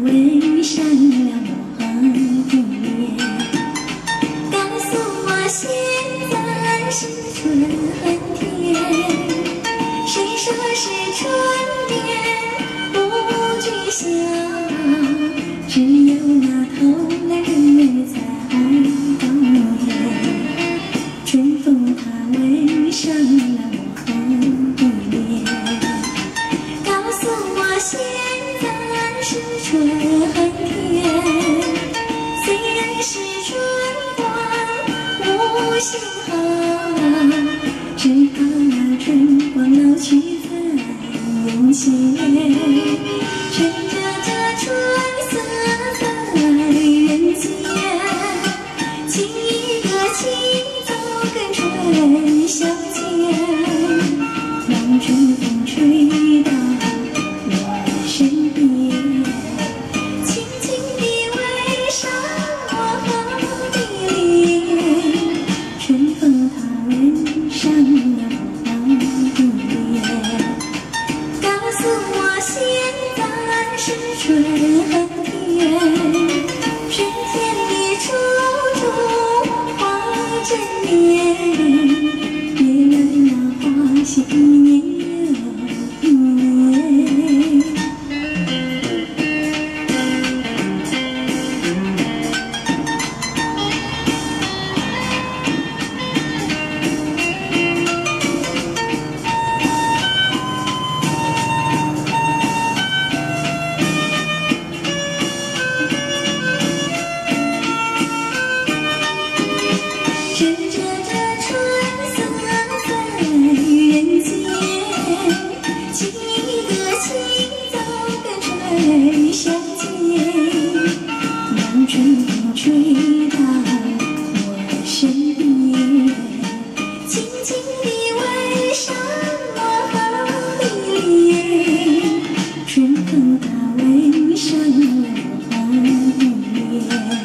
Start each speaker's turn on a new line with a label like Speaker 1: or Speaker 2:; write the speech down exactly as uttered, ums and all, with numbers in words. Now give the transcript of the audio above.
Speaker 1: 吻上了我的脸，告诉我现在是春天。谁说是春天不具象？只有那偷来人才高远。春风它吻上了我的脸，告诉我现在是春天。虽然是春光无限好，只怕那春光老去在眼前。趁着这春色在人间，请一个情走跟春相见，让春风吹到我身边，轻轻地吻上我的脸。春风它吻上了我的脸，告诉我现在是春天。春天里处处花正艳，月儿那花谢一年又一年。趁着这春色在人间，请一个情走跟春相见，让春风吹到我身边，轻轻地吻上我的脸。春风它吻上了我的脸。